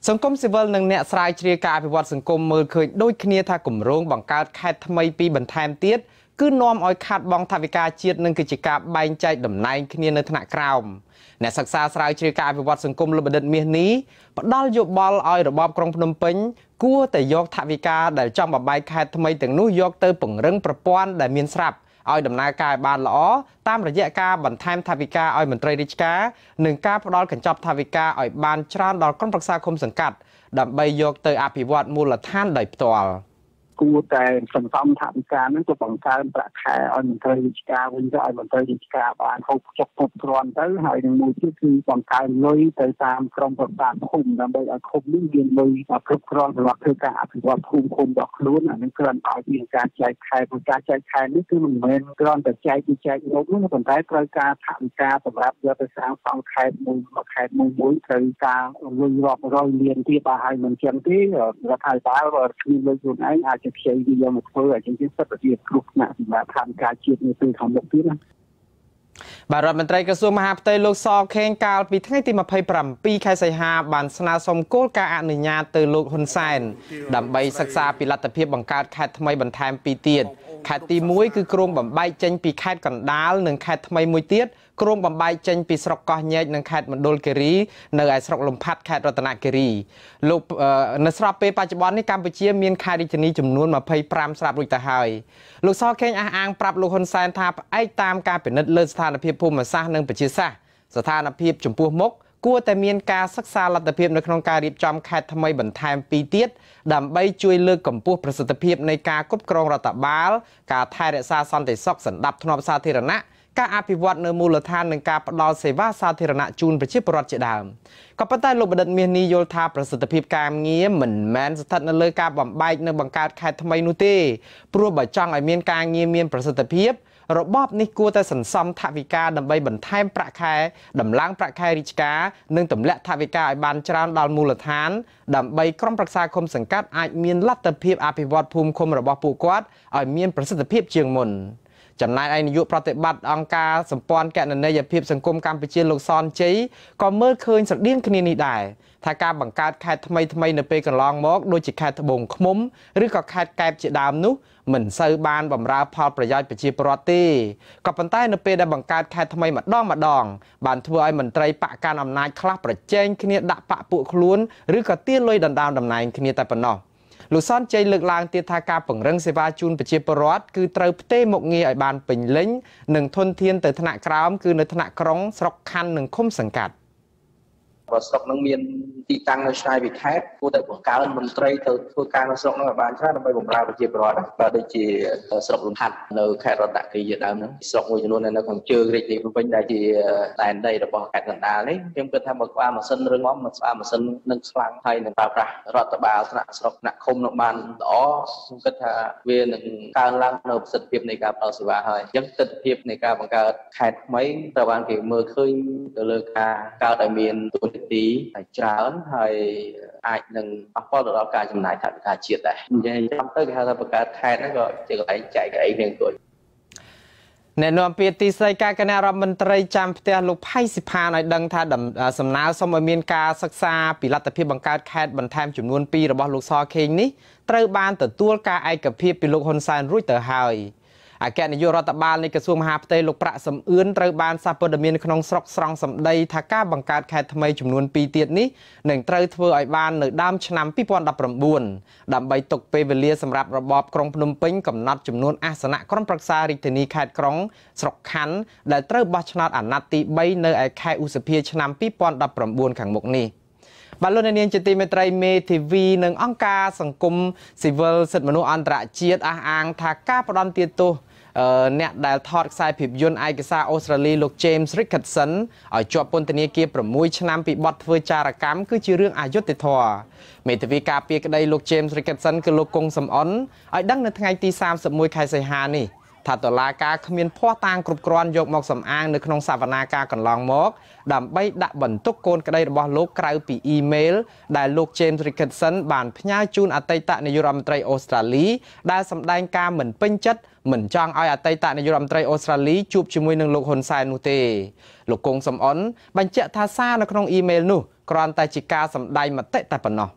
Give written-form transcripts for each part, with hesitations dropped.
សង្គមស៊ីវិលនិងអ្នកស្រាវជ្រាវការអភិវឌ្ឍសង្គមមើលឃើញដូចគ្នាថាគម្រោងបង្កើតខេត្តថ្មីពីរបន្ថែមទៀតគឺនាំឲ្យខាតបង់ថវិកាជាតិនិងកិច្ចការបែងចែកតំណែងគ្នានៅថ្នាក់ក្រោមអ្នកសិក្សាស្រាវជ្រាវការអភិវឌ្ឍសង្គមលោកបណ្ឌិតមាសនេះផ្ដល់យោបល់ឲ្យរបបក្រុងភ្នំពេញគួរតែយកថវិកាដែលចង់បបែកខេត្តថ្មីទាំងនោះយកទៅពង្រឹងប្រព័ន្ធដែលមានស្រាប់ឲ្យដំណើរការបានល្អតាមរយៈការបន្ថែមថវិកាឲ្យមន្ត្រីរាជការនិងការផ្ដល់កញ្ចប់ថវិកាឲ្យបានច្រើនដល់ក្រុមប្រឹក្សាឃុំសង្កាត់ដើម្បីយកទៅអភិវឌ្ឍមូលដ្ឋានដោយផ្ទាល់គួរតែសន្សំថវិកានឹងទៅបង្កើនប្រាក់ខែឲ្យមន្ត្រីរាជការវិញទៅឲ្យមន្ត្រីរាជការបានហូបចុកគ្រប់គ្រាន់ទៅហើយនឹងមួយទៀតគឺបង្កើនលុយទៅតាមក្រុមប្រឹក្សាឃុំដើម្បីឲ្យឃុំនេះមានលុយគ្រប់គ្រាន់សម្រាប់ធ្វើការអភិវឌ្ឍភូមិឃុំរបស់ខ្លួនអានឹងគ្រាន់តែមានការចែកខែព្រោះការចែកខែនេះគឺមិនមែនគ្រាន់តែចែកពីចែកនោះទេប៉ុន្តែត្រូវការថវិកាសម្រាប់យកទៅសាងសង់ខេត្តមួយត្រូវការលុយរាប់រយលានទៀតបើឲ្យមិនចឹងទេរដ្ឋាភិបាលបើគ្មានលុយខ្លួនឯងអាចខ្ចីវាយកមកធ្វើឲ្យជាសិទ្ធិភាពគ្រោះថ្នាក់សម្រាប់ថវិកាជាតិនៅពេលខាងមុខទៀតណាបាទរដ្ឋមន្ត្រីក្រសួងមហាផ្ទៃលោកសខេងកាលពីថ្ងៃទី27ខែសីហាបានស្នើសុំគោលការណ៍អនុញ្ញាតទៅលោកហ៊ុនសែនដើម្បីសិក្សាពីលទ្ធភាពបង្កើតខេត្តថ្មីបន្ថែម2ទៀតខេត្តទី1គឺក្រុងបំបែកចេញពីខេត្តកណ្ដាលនិងខេត្តថ្មីមួយទៀតក្រុងបំបែកចេញពីស្រុកកោះញែកនិងខេត្តមណ្ឌលគិរីនៅឯស្រុកលំផាត់ខេត្តរតនគិរីលោកនៅស្របពេលបច្ចុប្បន្ននេះកម្ពុជាមានខេត្តរាជធានីចំនួន25ស្រាប់រួចទៅហើយលោកសខេងអះអាងប្រាប់លោកហ៊ុនសែនថាផ្អែកតាមការពិនិត្យលើស្ថានភាពភូមិសាស្ត្រនិងប្រជាសាស្ត្រស្ថានភាពចំពោះមុខគួរតែមានការសិក្សាលទ្ធភាពនៅក្នុងការរៀបចំខេត្តថ្មីបន្ថែម2ទៀតដើម្បីជួយលើកកម្ពស់ប្រសិទ្ធភាពនៃការគ្រប់គ្រងរដ្ឋបាលការថែរក្សាសន្តិសុខសណ្ដាប់ធ្នាប់សាធារណៈការអភិវឌ្ឍនៅមូលដ្ឋាននិងការផ្ដល់សេវាសាធារណៈជូនប្រជាពលរដ្ឋជាដើមក៏ប៉ុន្តែលោកបណ្ឌិតមាសនេះយល់ថាប្រសិទ្ធភាពការងារមិនមែនស្ថិតនៅលើការបំបែកនិងបង្កើតខេត្តថ្មីនោះទេព្រោះបើចង់ឲ្យមានការងារមានប្រសិទ្ធភាពរបបនេះគួរតែសន្សំថវិកាដើម្បីបន្ថែមប្រាក់ខែដំឡើងប្រាក់ខែរាជការនិងទម្លាក់ថវិកាឲ្យបានច្រើនដល់មូលដ្ឋានដើម្បីក្រុមប្រឹក្សាឃុំសង្កាត់អាចមានលទ្ធភាពអភិវឌ្ឍភូមិឃុំរបស់ពួកគាត់ឲ្យមានប្រសិទ្ធភាពជាងមុនចំណែកឯនាយកប្រតិបត្តិអង្គការសម្ព័ន្ធគណនេយ្យភាពសង្គមកម្ពុជាលោកសនជ័យក៏មើលឃើញស្រដៀងគ្នានេះដែរថាការបង្កើតខេត្តថ្មីនៅពេលកន្លងមកដូចជាខេត្តត្បូងឃ្មុំឬក៏ខេត្តកែបជាដើមនោះមិនសូវបានបម្រើផលប្រយោជន៍ប្រជាពលរដ្ឋទេក៏ប៉ុន្តែនៅពេលដែលបង្កើតខេត្តថ្មីម្ដងបានធ្វើឲ្យមន្ត្រីបកកាន់អំណាចខ្លះប្រជែងគ្នាដាក់បកពួកខ្លួនឬក៏ទារលុយដណ្ដើមតំណែងគ្នាតែប៉ុណ្ណោះលោកសនជ័យលើកឡើងទៀតថាការពង្រឹងសេវាជូនប្រជាពលរដ្ឋគឺត្រូវផ្ទេរមុខងារឲ្យបានពេញលេញនិងធនធានទៅថ្នាក់ក្រោមគឺនៅថ្នាក់ក្រុងស្រុកខណ្ឌនិងឃុំសង្កាត់បើស្រុកនឹងមានទីតាំងនៅឆ្ងាយពីខេត្តគួរតែបង្កើនមន្ត្រីទៅធ្វើការនៅស្រុកនឹងឲ្យបានច្រើនដើម្បីបម្រើប្រជាពលរដ្ឋបើដូចជាស្រុកលំហាត់នៅខេត្តរតនគិរីជាដើមហ្នឹងស្រុកមួយចំនួននៅខាងជើងរាជធានីភ្នំពេញដែលជាដែនដីរបស់ខេត្តកណ្ដាលនេះខ្ញុំគិតថាមកស្វាម៉ាស៊ីនរឿងមកស្វាម៉ាស៊ីននឹងខ្លាំងហើយនឹងប្រើប្រាស់រដ្ឋបាលថ្នាក់ស្រុកថ្នាក់ឃុំនឹងបានល្អខ្ញុំគិតថាវានឹងកើនឡើងនៅប្រសិទ្ធភាពនៃការផ្ដល់សេវាហើយអញ្ចឹងទិដ្ឋភាពនៃការបង្កើតខេត្តថ្មីត្រូវបានគេមើលឃើញទៅលើការកើតឲ្យមានទីតែច្រើនហើយអាចនឹងប៉ះពាល់ទៅដល់ការចំណាយថវិកាជាតិដែរនិយាយចំទៅគេហៅថាបង្កើតខេត្តហ្នឹងក៏ជាកន្លែងចែកអីគ្នាគួរអ្នកនាំពាក្យទីស្តីការគណៈរដ្ឋមន្ត្រីចាំផ្ទះលោកផៃសិផានឲ្យដឹងថាសំណើសុំឲ្យមានការសិក្សាពីលទ្ធភាពបង្កើតខេត្តបន្ថែមចំនួន2របស់លោកសខេងនេះត្រូវបានទទួលការឯកភាពពីលោកហ៊ុនសែនរួចទៅហើយអគ្គនាយករដ្ឋបាលនៃក្រសួងមហាផ្ទៃលោកប្រាក់សំអឿនត្រូវបានសារព័ត៌មានក្នុងស្រុកស្រង់សម្ដីថាការបង្កើតខេត្តថ្មីចំនួន2ទៀតនេះនឹងត្រូវធ្វើឲ្យបាននៅដើមឆ្នាំ2019ដើម្បីទុកពេលវេលាសម្រាប់របបក្រុងភ្នំពេញកំណត់ចំនួនអាសនៈក្រុមប្រឹក្សារាជធានីខេត្តក្រុងស្រុកខណ្ឌដែលត្រូវបោះឆ្នោតអាណត្តិទី3នៅឯខែឧសភាឆ្នាំ2019ខាងមុខនេះបាទលោកនាងជាទីមេត្រីមេធាវីនិងអង្គការសង្គមស៊ីវិលសិទ្ធិមនុស្សអន្តរជាតិអះអាងថាការផ្ដន់ទាទោសអ្នកដែលថតខ្សែភាពយន្តឯកសារអូស្ត្រាលីលោក James Richardson ឲ្យជាប់ពន្ធនាគារ6ឆ្នាំពីបទធ្វើចារកម្មគឺជារឿងអយុត្តិធម៌មេធាវីការពារក្តីលោក James Richardson គឺលោកគង់សំអនឲ្យដឹងនៅថ្ងៃទី31ខែសីហានេះថាតុលាការគ្មានភ័ស្តុតាងគ្រប់គ្រាន់យកមកសំអាងនៅក្នុងសវនាការកន្លងមកដើម្បីដាក់បន្ទុកកូនក្តីរបស់លោកក្រៅពីអ៊ីមែលដែលលោក James Richardson បានផ្ញើជូនអតីតនាយករដ្ឋមន្ត្រីអូស្ត្រាលីដែលសម្ដែងការមិនពេញចិត្តមិនចង់ឲ្យអតីតនាយករដ្ឋមន្ត្រីអូស្ត្រាលីជួបជាមួយនឹងលោកហ៊ុនសែននោះទេលោកគង់សំអនបញ្ជាក់ថាសារនៅក្នុងអ៊ីមែលនោះគ្រាន់តែជាការសម្ដែងមតិតែប៉ុណ្ណោះ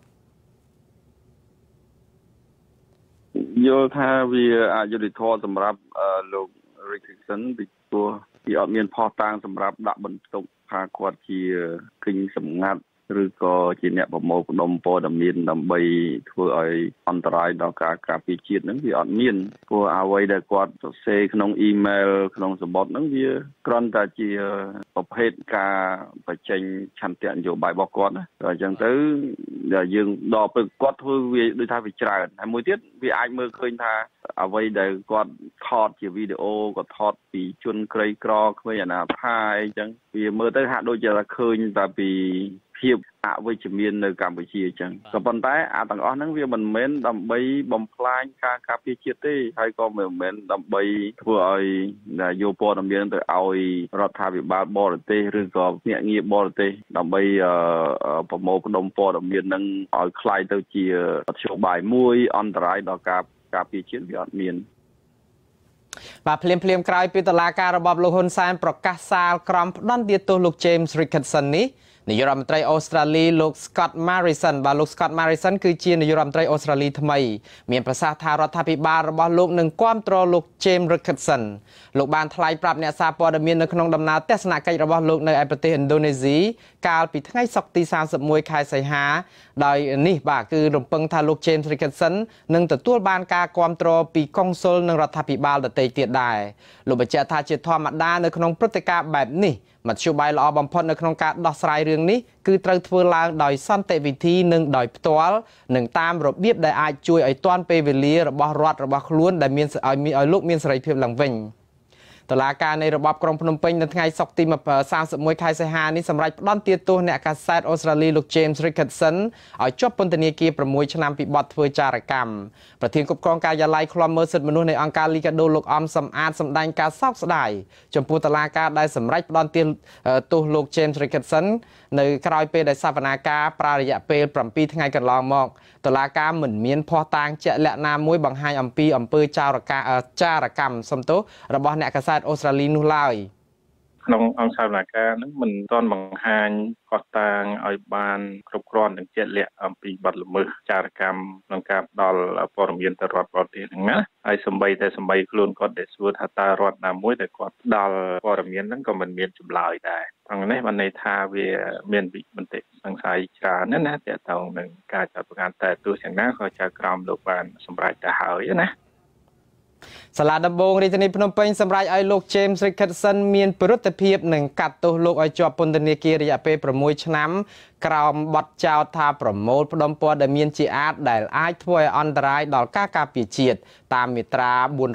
យល់ថាវាអយុត្តិធម៌សម្រាប់លោក Richardson ពីព្រោះវាអត់មានផុសតាងសម្រាប់ដាក់បន្ទុកថាគាត់ជាគិញសម្ងាត់ឬក៏ជាអ្នកប្រមូលផ្ដុំព័ត៌មានដើម្បីធ្វើឲ្យអន្តរាយដល់ការការពារជាតិហ្នឹងវាអត់មានព្រោះអ្វីដែលគាត់សរសេរក្នុងអ៊ីមែលក្នុងសម្បត្តិហ្នឹងវាគ្រាន់តែជាប្រភេទការបញ្ចេញឆន្ទៈនយោបាយរបស់គាត់ណាអញ្ចឹងទៅយើងដល់ពេលគាត់ធ្វើវាដូចថាវាច្រើនហើយមួយទៀតវាអាចមើលឃើញថាអ្វីដែលគាត់ថតជាវីដេអូគាត់ថតពីជនក្រីក្រគ្មានអនាថាអីចឹងវាមើលទៅហាក់ដូចជាឃើញតែពីភាពអវិជ្ជមាននៅកម្ពុជាអញ្ចឹងក៏ប៉ុន្តែអាទាំងអស់ហ្នឹងវាមិនមែនដើម្បីបំផ្លាញការការពារជាតិទេហើយក៏មិនមែនដើម្បីធ្វើឲ្យយកព័ត៌មានទៅឲ្យរដ្ឋាភិបាលបរទេសឬក៏ភ្នាក់ងារបរទេសដើម្បីប្រមូលផ្ដុំព័ត៌មានហ្នឹងឲ្យคล้ายទៅជាមធ្យោបាយមួយអន្តរាយដល់ការការពារជាតិវាអត់មានបាទភ្លាមក្រោយពីតុលាការរបបលោកហ៊ុនសែនប្រកាសសាលក្រមផ្ដន្ទាទោសលោក James Richardson នេះនាយករដ្ឋមន្ត្រីអូស្ត្រាលីលោក Scott Morrison បាទលោក Scott Morrison គឺជានាយករដ្ឋមន្ត្រីអូស្ត្រាលីថ្មីមានប្រសាសន៍ថារដ្ឋាភិបាលរបស់លោកនឹងគាំទ្រលោក James Richardson លោកបានថ្លែងប្រាប់អ្នកសារព័ត៌មាននៅក្នុងដំណើរទស្សនកិច្ចរបស់លោកនៅឯប្រទេសឥណ្ឌូនេស៊ីកាលពីថ្ងៃសុក្រទី31ខែសីហាដោយនេះបាទគឺរំពឹងថាលោក James Richardson នឹងទទួលបានការគាំទ្រពីកុងស៊ុលនិងរដ្ឋាភិបាលដទៃទៀតដែរលោកបញ្ជាក់ថាជាធម្មតានៅក្នុងព្រឹត្តិការណ៍បែបនេះមធ្យោបាយល្អបំផុតនៅក្នុងការដោះស្រាយរឿងនេះគឺត្រូវធ្វើឡើងដោយសន្តិវិធីនិងដោយផ្ទាល់និងតាមរបៀបដែលអាចជួយឲ្យទាន់ពេលវេលារបស់រដ្ឋរបស់ខ្លួនដែលមានឲ្យលោកមានសេរីភាពឡើងវិញតុលាការនៃរបបក្រុងភ្នំពេញនៅថ្ងៃសុក្រទី31ខែសីហានេះសម្រេចផ្តន្ទាទោសអ្នកកាសែតអូស្ត្រាលីលោក James Richardson ឲ្យជាប់ពន្ធនាគារ6ឆ្នាំពីបទធ្វើចារកម្មប្រធានគ្រប់គ្រងការិយាល័យឃ្លាំមើលសិទ្ធិមនុស្សនៃអង្គការលីកាដូលោកអំសំអាតសម្ដែងការសោកស្ដាយចំពោះតុលាការដែលសម្រេចផ្តន្ទាទោសលោក James Richardson នៅក្រោយពេលដែលសវនាការប្រើរយៈពេល7ថ្ងៃកន្លងមកតុលាការមិនមានភស្តុតាងជាក់លាក់ណាមួយបង្ហាញអំពីអំពើចារកម្មសំទោសរបស់អ្នកកាសែតអូស្ត្រាលីនោះឡើយក្នុងអង្គសាវនាការហ្នឹងមិនទាន់បង្ហាញភស្តុតាងឲ្យបានគ្រប់គ្រាន់និងជាក់លាក់អំពីបទល្មើសចារកម្មក្នុងការផ្ដល់ព័ត៌មានទៅរដ្ឋបរទេសហ្នឹងណាហើយសម្បីខ្លួនគាត់ដែលសួរថាតើរដ្ឋណាមួយដែលគាត់ផ្ដល់ព័ត៌មានហ្នឹងក៏មិនមានចម្លើយដែរអង្គនេះបានន័យថាវាមានវិមតិសង្ស័យច្រើនណាស់ទាក់ទងនឹងការចាត់បង្ហាញតែទោះយ៉ាងណាក៏ចៅក្រមលោកបានសម្រេចទៅហើយណាសាលាដំបងរាជធានីភ្នំពេញសម្រេចឲ្យលោក James Richardson មានពិរុទ្ធភាពនឹងកាត់ទោសលោកឲ្យជាប់ពន្ធនាគាររយៈពេល6ឆ្នាំក្រោមបទចោទថាប្រមូលផ្ដុំព័ត៌មានជាអាតដែលអាចធ្វើឲ្យអន្តរាយដល់ការការពារជាតិតាមមាត្រា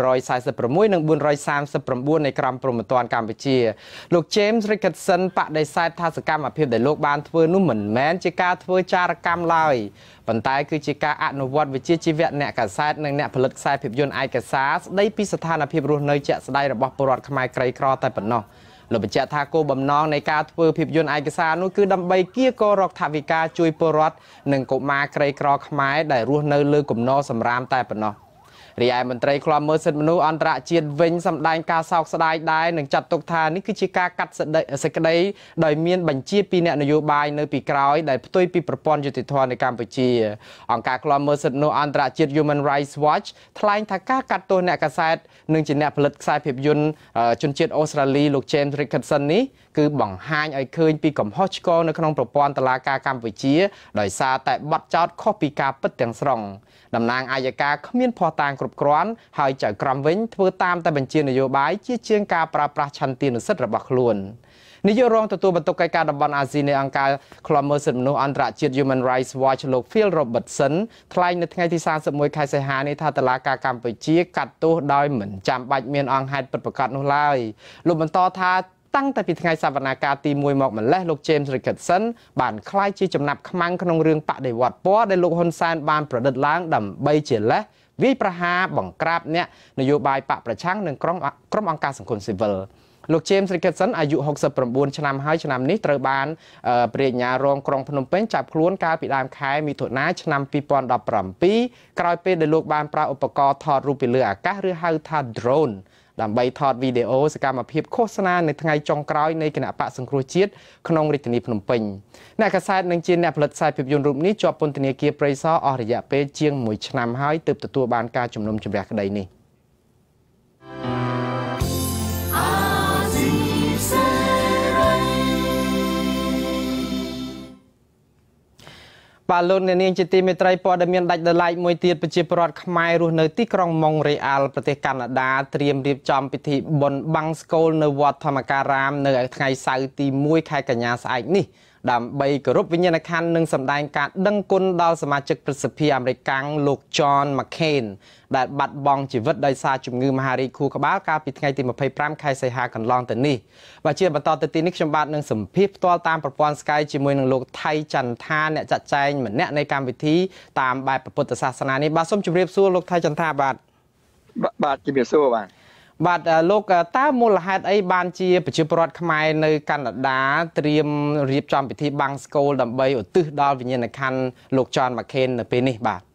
446និង439នៃក្រមព្រហ្មទណ្ឌកម្ពុជាលោក James Richardson បដិសេធថាសកម្មភាពដែលលោកបានធ្វើនោះមិនមែនជាការធ្វើចារកម្មឡើយប៉ុន្តែគឺជាការអនុវត្តវិជ្ជាជីវៈអ្នកកាសែតនិងអ្នកផលិតខ្សែភាពយន្តឯកសារស្ដីពីស្ថានភាពរស់នៅជាក់ស្ដែងរបស់ពលរដ្ឋខ្មែរក្រីក្រតែប៉ុណ្ណោះលោកបញ្ជាក់ថាគោលបំណងនៃការធ្វើភាពយន្តឯកសារនោះគឺដើម្បីកៀរគររដ្ឋាភិការជួយពលរដ្ឋនិងកុមារក្រីក្រខ្មែរដែលរស់នៅលើគំនរសំរាមតែប៉ុណ្ណោះរីឯមន្ត្រីឃ្លាំមើលសិទ្ធិមនុស្សអន្តរជាតិវិញសម្ដែងការសោកស្ដាយដែរនិងចាត់ទុកថានេះគឺជាការកាត់សេចក្តីដោយមានបញ្ជាពីអ្នកនយោបាយនៅពីក្រោយដែលផ្ទុយពីប្រព័ន្ធយុតិធម៌នៅកម្ពុជាអង្គការឃ្លាំមើលសិទ្ធិមនុស្សអន្តរជាតិ Human Rights Watch ថ្លែងថាការកាត់ទោសអ្នកកាសែតនិងជាអ្នកផលិតខ្សែភាពយន្តជនជាតិអូស្ត្រាលីលោក James Richardson នេះគឺបង្ហាញឲ្យឃើញពីកំហុសឆ្គងនៅក្នុងប្រព័ន្ធតុលាការកម្ពុជាដោយសារតែបទចោទខុសពីការពិតទាំងស្រុងតំណាងអัยការគ្មានភស្តុតាងគ្រប់គ្រាន់ហើយចៅក្រមវិញធ្វើតាមតែបញ្ជានយោបាយជាជាងការប្រើប្រាស់ឆន្ទានុសិទ្ធិរបស់ខ្លួននាយករងទទួលបន្ទុកកិច្ចការតំបន់អាស៊ីនៃអង្គការឃ្លាំមើលសិទ្ធិមនុស្សអន្តរជាតិ Human Rights Watch លោក Phil Robertson ថ្លែងនៅថ្ងៃទី31ខែសីហានេះថាតុលាការកម្ពុជាកាត់ទោសដោយមិនចាំបាច់មានអង្គហេតុពិតប្រាកដនោះឡើយលោកបន្តថាតាំងតែពីថ្ងៃសវនាការទី1មកម្លេះលោក James Richardson បានក្លាយជាចំណាប់ខ្មាំងក្នុងរឿងបដិវត្តពណ៌ដែលលោកហ៊ុនសែនបានប្រឌិតឡើងដើម្បីជាលេសវាយប្រហារបង្ក្រាបអ្នកនយោបាយបកប្រឆាំងនិងក្រុមអង្គការសង្គមស៊ីវិលលោក James Richardson អាយុ69ឆ្នាំហើយឆ្នាំនេះត្រូវបានព្រះអាជ្ញារងក្រុងភ្នំពេញចាប់ខ្លួនកាលពីដើមខែមិថុនាឆ្នាំ2017ក្រោយពេលដែលលោកបានប្រើឧបករណ៍ថតរូបពីលើអាកាសឬហៅថា drone ដើម្បីថតវីដេអូសកម្មភាពឃោសនានៅថ្ងៃចុងក្រោយនៃគណៈបកសង្គ្រោះជាតិក្នុងរាជធានីភ្នំពេញអ្នកកាសែតនិងជាអ្នកផលិតខ្សែភាពយន្តរូបនេះជាប់ពន្ធនាគារព្រៃសរអស់រយៈពេលជាង1ឆ្នាំហើយទើបទទួលបានការជំនុំជម្រះក្តីនេះបាទលោកអ្នកនាងជាទីមេត្រីព័ត៌មានដាច់ដោយឡែកមួយទៀតប្រជាពលរដ្ឋខ្មែររស់នៅទីក្រុងម៉ុងរ៉េអាល់ប្រទេសកាណាដាត្រៀមរៀបចំពិធីបុណ្យបង្សុកូលនៅវត្តធម្មការរាមនៅថ្ងៃសៅរ៍ទី1ខែកញ្ញាស្អែកនេះដើម្បីគោរពវិញ្ញាណក្ខន្ធនិងសម្ដែងការដឹងគុណដល់សមាជិកព្រឹទ្ធសភាអាមេរិកលោក John McCain ដែលបាត់បង់ជីវិតដោយសារជំងឺមហារីកខួរក្បាលកាលពីថ្ងៃទី25ខែសីហាកន្លងទៅនេះបាទជាបន្តទៅទីនេះខ្ញុំបាទនឹងសម្ភាសផ្ទាល់តាមប្រព័ន្ធ Skype ជាមួយនឹងលោកថៃចន្ទថាអ្នកចាត់ចែងម្នាក់នៃកម្មវិធីតាមបែបពុទ្ធសាសនានេះបាទសូមជម្រាបសួរលោកថៃចន្ទថាបាទជម្រាបសួរបាទលោកតើមូលហេតុអីបានជាប្រជាពលរដ្ឋខ្មែរនៅកាណាដាត្រៀមរៀបចំពិធីបង្សុកូលដើម្បីឧទ្ទិសដល់វិញ្ញាណក្ខន្ធលោក John McCain នៅពេលនេះ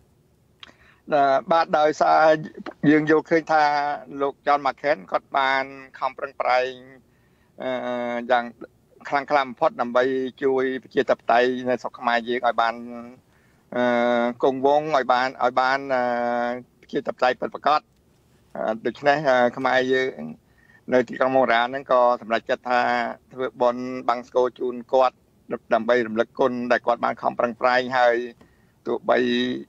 បាទដោយសារយើងយល់ឃើញថាលោក John McCain គាត់បានខំប្រឹងប្រែងយ៉ាងខ្លាំងក្លាបំផុតដើម្បីជួយប្រជាធិបតេយ្យនៅស្រុកខ្មែរយើងឲ្យបានគង់វង្សឲ្យបានប្រជាធិបតេយ្យពិតប្រាកដដូច្នេះខ្មែរយើងនៅទីក្រុងម៉ូរ៉ាហ្នឹងក៏សម្រេចចិត្តថាធ្វើបុណ្យបង្សុកូលជូនគាត់ដើម្បីរំលឹកគុណដែលគាត់បានខំប្រឹងប្រែងហើយទោះបី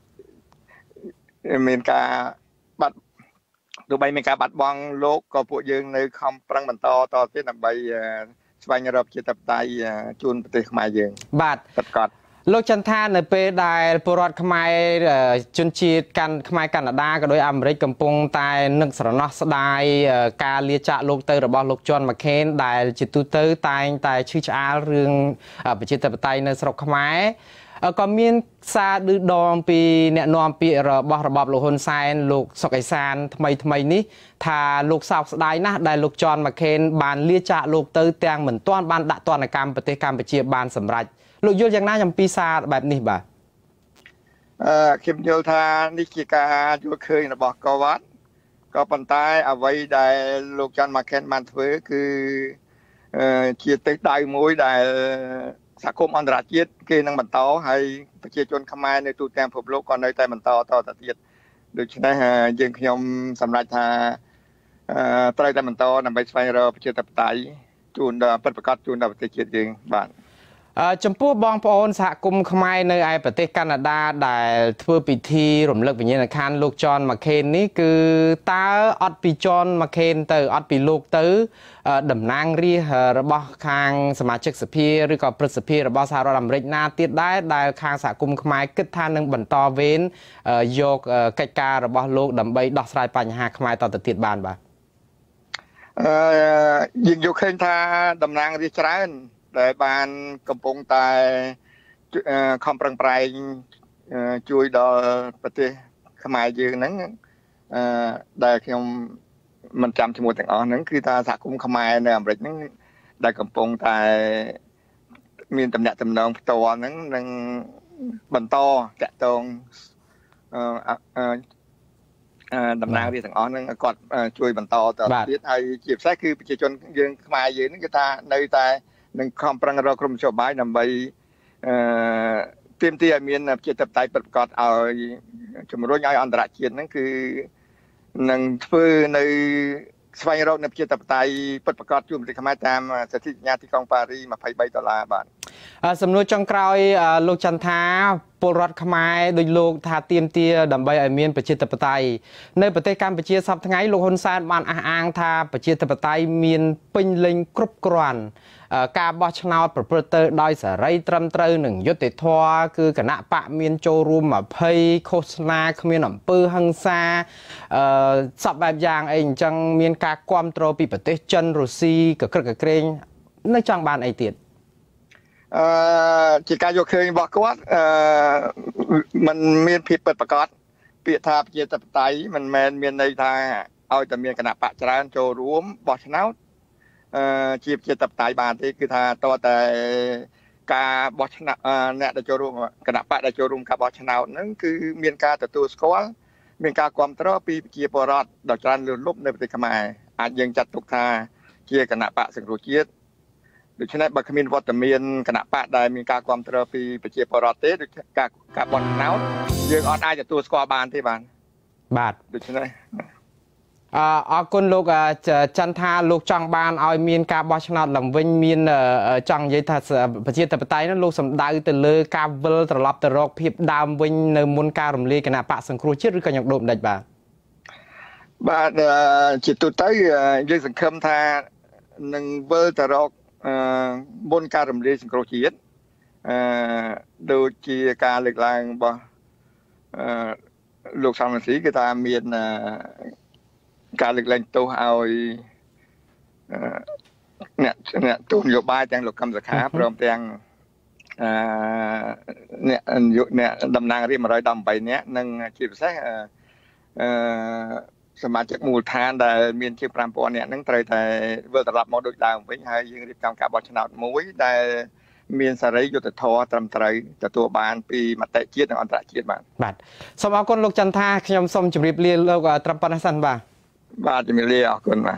មានការបាត់បង់លោកក៏ពួកយើងនៅខំប្រឹងបន្តតទៀតដើម្បីស្វែងរកប្រជាធិបតេយ្យជូនប្រទេសខ្មែរយើងបាទប្រកាសលោកចន្ទថានៅពេលដែលពលរដ្ឋខ្មែរជនជាតិខ្មែរកាណាដាក៏ដោយអាមេរិកកំពុងតែនឹកស្រណោះស្ដាយការលាចាកលោកទៅរបស់លោក John McCain ដែលជាទូទៅតែងតែឈឺឆ្អាលរឿងប្រជាធិបតេយ្យនៅស្រុកខ្មែរក៏មានសារឌឺដងពីអ្នកនាំពាក្យរបស់របបលោកហ៊ុនសែនលោកសុកអេសានថ្មីនេះថាលោកសោកស្ដាយណាស់ដែលលោក John McCain បានលាចាកលោកទៅទាំងមិនទាន់បានដាក់ទណ្ឌកម្មប្រទេសកម្ពុជាបានសម្រេចលោកយល់យ៉ាងណាអំពីសារបែបនេះបាទខ្ញុំយល់ថានេះជាការយល់ឃើញរបស់គាត់ក៏ប៉ុន្តែអ្វីដែលលោក John McCain បានធ្វើគឺជាទិសដៅមួយដែលសហគមន៍អន្តរជាតិគេនឹងបន្តហើយប្រជាជនខ្មែរនៅទូទាំងពិភពលោកក៏នៅតែបន្តតទៅទៀតដូច្នេះយើងខ្ញុំសម្រេចថាត្រូវតែបន្តដើម្បីស្វែងរកប្រជាធិបតេយ្យជូនដល់ពិតប្រាកដជូនដល់ប្រទេសជាតិយើងបាទចំពោះបងប្អូនសហគមន៍ខ្មែរនៅឯប្រទេសកាណាដាដែលធ្វើពិធីរំលឹកវិញ្ញាណក្ខន្ធលោក John McCain នេះគឺតើអត់ពី John McCain ទៅអត់ពីលោកទៅតំណាងរាស្ត្ររបស់ខាងសមាជិកសភាឬក៏ព្រឹទ្ធសភារបស់សហរដ្ឋអាមេរិកណាទៀតដែរដែលខាងសហគមន៍ខ្មែរគិតថានឹងបន្តវេនយកកិច្ចការរបស់លោកដើម្បីដោះស្រាយបញ្ហាខ្មែរតទៅទៀតបានបាទយើងយកឃើញថាតំណាងរាស្ត្រច្រើនដែលបានកំពុងតែខំប្រឹងប្រែងជួយដល់ប្រទេសខ្មែរយើងហ្នឹងដែលខ្ញុំមិនចាំឈ្មោះទាំងអស់ហ្នឹងគឺថាសហគមន៍ខ្មែរនៅអាមេរិកហ្នឹងដែលកំពុងតែមានតំណែងតំណងផ្ទាល់ហ្នឹងនឹងបន្តតាក់ទងតំណាងរាស្ត្រទាំងអស់ហ្នឹងគាត់ជួយបន្តទៅទៀតហើយជាពិសេសគឺប្រជាជនយើងខ្មែរយើងហ្នឹងគឺថានៅតែនឹងខំប្រឹងរកក្រុមនយោបាយដើម្បីទាមទារឲ្យមានប្រជាធិបតេយ្យពិតប្រាកដឲ្យជំរុញឲ្យអន្តរជាតិហ្នឹងគឺនឹងធ្វើនៅស្វែងរកនៅប្រជាធិបតេយ្យពិតប្រាកដជូនប្រទេសខ្មែរតាមសន្ធិសញ្ញាទីក្រុងប៉ារី$23បាទសំណួរចុងក្រោយលោកចន្ទថាពលរដ្ឋខ្មែរដោយលោកថាទាមទារដើម្បីឲ្យមានប្រជាធិបតេយ្យនៅប្រទេសកម្ពុជាសប្តាហ៍ថ្ងៃលោកហ៊ុនសែនបានអះអាងថាប្រជាធិបតេយ្យមានពេញលេញគ្រប់គ្រាន់ការបោះឆ្នោតប្រព្រឹត្តទៅដោយសេរីត្រឹមត្រូវនិងយុត្តិធម៌គឺគណៈបកមានចូលរួម20ឃោសនាគ្មានអំពើហិង្សាសពបែបយ៉ាងអីអញ្ចឹងមានការគ្រប់គ្រងពីប្រទេសចិនរុស្ស៊ីកក្រឹកកក្រែងនៅចង់បានអីទៀតជាការយកឃើញរបស់គាត់มันមានភាពពិតប្រាកដពាក្យថាប្រជាធិបតេយ្យមិនមែនមានន័យថាឲ្យតែមានគណៈបកច្រើនចូលរួមបោះឆ្នោតជាប្រជាធិបតេយ្យបានទេគឺថាតើតែការបោះឆ្នោតអ្នកដែលចូលរួមគណៈបកដែលចូលរួមការបោះឆ្នោតហ្នឹងគឺមានការទទួលស្គាល់មានការគ្រប់គ្រងពីប្រជាពលរដ្ឋដ៏ច្រើនលើសលប់នៅប្រទេសខ្មែរអាចយើងចាត់ទុកថាជាគណៈបកសង្គ្រោះជាតិដូច្នេះបើគ្មានវត្តមានគណៈបកដែលមានការគ្រប់គ្រងពីប្រជាពលរដ្ឋទេដូចការបោះឆ្នោតយើងអត់អាចទទួលស្គាល់បានទេបាទដូច្នេះអរគុណលោកចន្ទថាលោកចង់បានឲ្យមានការបោះឆ្នោតឡើងវិញមានចង់និយាយថាប្រជាធិបតេយ្យនោះលោកសំដៅទៅលើការវិលត្រឡប់ទៅរកភាពដើមវិញនៅមុនការរំលាយគណៈបកសង្គ្រោះជាតិឬក៏យ៉ាងដូចម្ដេចបាទជាទូទៅយើងសង្ឃឹមថានឹងវិលទៅរកមុនការរំលាយសង្គ្រោះជាតិដូចជាការលើកឡើងរបស់លោកសំរងស៊ីគឺថាមានការលើកលែងទោសឲ្យអ្នកទូនយោបាយទាំងលោកកឹមសុខាព្រមទាំងអ្នកតំណាងរាស្ត្រ118នាក់និងជាពិសេសសមាជិកមូលដ្ឋានដែលមានជាង 5000 នាក់ហ្នឹងត្រូវតែវិលត្រឡប់មកដូចដើមវិញហើយយើងរៀបចំការបោះឆ្នោតមួយដែលមានសេរីយុត្តិធម៌ត្រឹមត្រូវទទួលបានពីមតិជាតិនិងអន្តរជាតិបាទសូមអរគុណលោកចន្ទថាខ្ញុំសូមជម្រាបលាលោកត្រឹមប៉ុណ្ណេះសិនបាទជំរាបលាអរគុណបាទ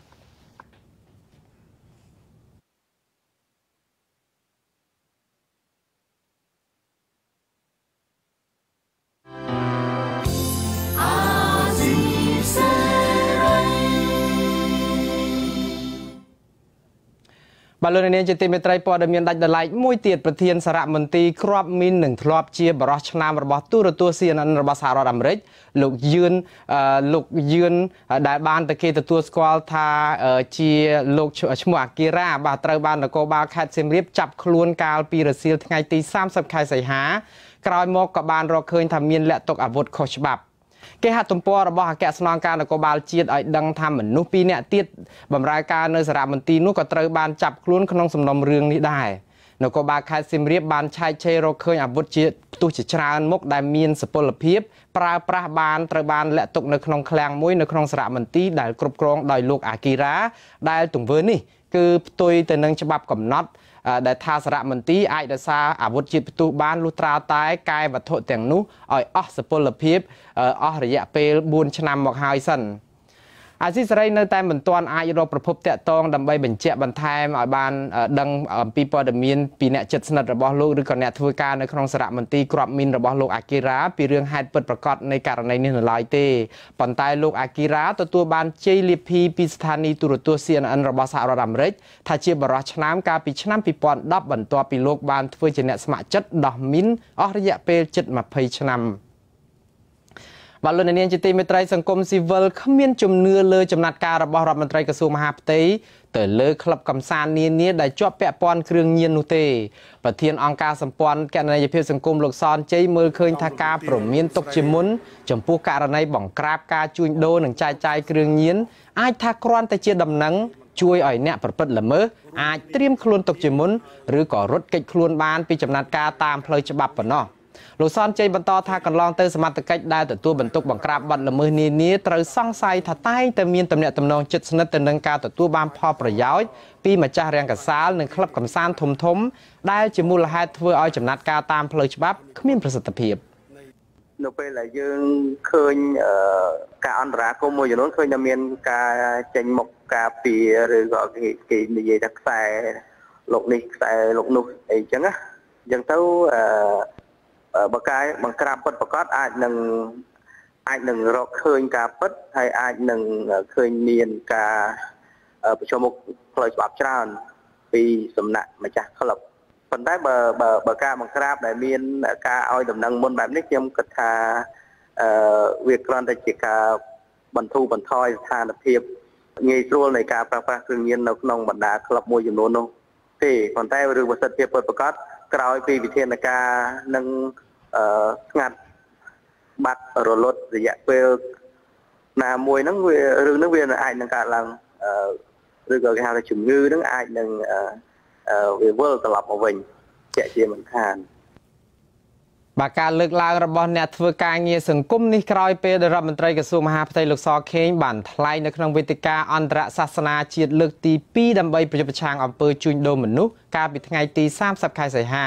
បាទលោកនាងជាទីមេត្រីព័ត៌មានដាច់ដライមួយទៀតប្រធានសារមន្ត្រីគ្រាប់មីននឹងធ្លាប់ជាបរិសុទ្ធឆ្នាំរបស់ទូរទស្សន៍ CNN របស់សហរដ្ឋអាមេរិកលោកយឿនដែលបានតែគេទទួលស្គាល់ថាជាលោកឈ្មោះអាគីរ៉ាបាទត្រូវបាននគរបាលខេត្តសៀមរាបចាប់ខ្លួនកាលពីរសៀលថ្ងៃទី30ខែសីហាក្រោយមកក៏បានរកឃើញថាមានលាក់ទុកអាវុធខុសច្បាប់គេហទំព័ររបស់អគ្គស្នងការនគរបាលជាតិឲ្យដឹងថាមនុស្ស2នាក់ទៀតបម្រើការនៅសារមន្ទីរនោះក៏ត្រូវបានចាប់ខ្លួនក្នុងសំណុំរឿងនេះដែរនគរបាលខេត្តសៀមរាបបានឆែកឆេររកឃើញអាវុធជាផ្ទុះជាច្រើនមុខដែលមានសុពលភាពប្រើប្រាស់បានត្រូវបានលាក់ទុកនៅក្នុងឃ្លាំងមួយនៅក្នុងសារមន្ទីរដែលគ្រប់គ្រងដោយលោកអាគីរ៉ាដែលទង្វើនេះគឺផ្ទុយទៅនឹងច្បាប់កំណត់ដែលថាសារមន្ទីរអាចរក្សាអាវុធជាតិផ្ទុះបានលុះត្រាតែកែវត្ថុទាំងនោះឲ្យអស់សុពលភាពអស់រយៈពេល4ឆ្នាំមកហើយសិនអាស៊ីសេរីនៅតែមិនទាន់អាចរកប្រភពតាក់ទងដើម្បីបញ្ជាក់បន្ថែមឲ្យបានដឹងអំពីព័ត៌មានពីអ្នកជិតស្និទ្ធរបស់លោកឬក៏អ្នកធ្វើការនៅក្នុងសារមន្ទីរគ្រាប់មីនរបស់លោកអាគីរ៉ាពីរឿងហេតុពិតប្រាកដនៃករណីនេះនៅឡើយទេប៉ុន្តែលោកអាគីរ៉ាទទួលបានជ័យលាភីពីស្ថានីយទូរទស្សន៍ CNN របស់សហរដ្ឋអាមេរិកថាជាបរិសុទ្ធឆ្នាំកាលពីឆ្នាំ2010បន្ទាប់ពីលោកបានធ្វើជាអ្នកស្ម័គ្រចិត្តដោះមីនអស់រយៈពេលជិត20ឆ្នាំបាទលោកនាងជាទីមេត្រីសង្គមស៊ីវិលគ្មានជំនឿលើចំណាត់ការរបស់រដ្ឋមន្ត្រីក្រសួងមហាផ្ទៃទៅលើក្លឹបកំសាន្តនានាដែលជាប់ពាក់ព័ន្ធគ្រឿងញៀននោះទេប្រធានអង្គការសម្ព័ន្ធគណនេយ្យភាពសង្គមលោកសនជ័យមើលឃើញថាការព្រមានទុកជាមុនចំពោះករណីបង្ក្រាបការជួញដូរនិងចែកចាយគ្រឿងញៀនអាចថាគ្រាន់តែជាដំណឹងជួយឲ្យអ្នកប្រព្រឹត្តល្មើសអាចត្រៀមខ្លួនទុកជាមុនឬក៏រត់គេចខ្លួនបានពីចំណាត់ការតាមផ្លូវច្បាប់ប៉ុណ្ណោះលោកសនជ័យបន្តថាកន្លងទៅសមត្ថកិច្ចដែលទទួលបន្ទុកបង្ក្រាបបទល្មើសនានាត្រូវសង្ស័យថាតែងតែមានទំនាក់ទំនងជិតស្និទ្ធទៅនឹងការទទួលបានផលប្រយោជន៍ពីម្ចាស់រាងកាសាលនិងក្លឹបកំសាន្តធំៗដែលជាមូលហេតុធ្វើឲ្យចំណាត់ការតាមផ្លូវច្បាប់គ្មានប្រសិទ្ធភាពនៅពេលដែលយើងឃើញការអន្តរាគមន៍មួយចំនួនឃើញថាមានការចេញមុខការពីឬក៏គេនិយាយថាខ្សែលោកនេះខ្សែលោកនោះអីចឹងណាអញ្ចឹងទៅបើកាយបង្ក្រាបពិតប្រាកដអាចនឹងរកឃើញការពិតហើយអាចនឹងឃើញមានការប្រជុំមុខផ្លូវច្បាប់ច្រើនពីសំណាក់ម្ចាស់ក្លឹបប៉ុន្តែបើការបង្ក្រាបដែលមានការឲ្យដំណឹងមុនបែបនេះខ្ញុំគិតថាវាគ្រាន់តែជាការបន្ធូរបន្ថយស្ថានភាពងាយស្រួលនៃការប្រើប្រាស់គ្រឿងញៀននៅក្នុងបណ្ដាក្លឹបមួយចំនួននោះទេប៉ុន្តែរឿងប្រសិទ្ធភាពពិតប្រាកដក្រោយពីវិធានការនឹងស្ងាត់បាត់រលត់រយៈពេលណាមួយហ្នឹងវារឿងហ្នឹងវាអាចនឹងកើតឡើងឬក៏គេហៅថាជំងឺហ្នឹងអាចនឹងវាវិលត្រឡប់មកវិញជាមិនខានបាទការលើកឡើងរបស់អ្នកធ្វើការងារសង្គមនេះក្រោយពេលដែលរដ្ឋមន្ត្រីក្រសួងមហាផ្ទៃលោកសខេងបានថ្លែងនៅក្នុងវេទិកាអន្តរសាសនាជាតិលើកទី2ដើម្បីប្រយុទ្ធប្រឆាំងអំពើជួញដូរមនុស្សកាលពីថ្ងៃទី30ខែសីហា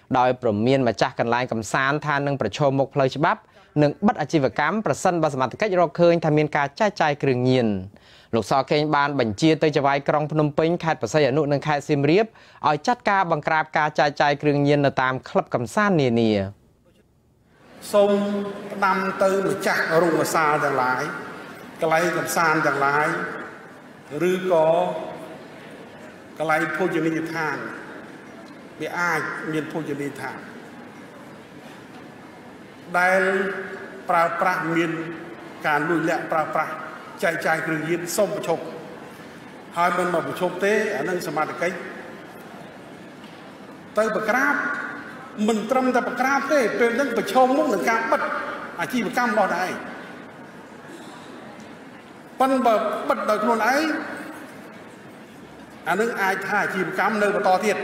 ដោយប្រមានម្ចាស់កន្លែងកំសាន្តថានឹងប្រឈមមុខផ្លូវច្បាប់និងបិទអាជីវកម្មប្រសិនបើសមត្ថកិច្ចរកឃើញថាមានការចែកចាយគ្រឿងញៀនលោកសខេងបានបញ្ជាទៅចៅហ្វាយក្រុងភ្នំពេញខេត្តបរសៃអនុនិងខេត្តសៀមរាបឲ្យចាត់ការបង្ក្រាបការចែកចាយគ្រឿងញៀននៅតាមក្លឹបកំសាន្តនានាសូមផ្ដាំទៅម្ចាស់រោងអាសាទាំងឡាយកន្លែងកំសាន្តទាំងឡាយឬក៏កន្លែងភោជនីយដ្ឋានវាអាចមានភោជនីយដ្ឋានដែលប្រើប្រាស់មានការលួចលាក់ប្រើប្រាស់ចែកចាយគ្រឿងញៀនសូមប្រឈប់ហើយមិនមកប្រឈប់ទេអានឹងសមាជិកទៅបង្ក្រាបមិនត្រឹមតែបង្ក្រាបទេពេលហ្នឹងប្រឈមមុខនឹងការបិទអាជីវកម្មរបស់ដែរប៉ុន្តែបើបិទដោយខ្លួនឯងអានឹងអាចថាអាជីវកម្មនៅបន្តទៀត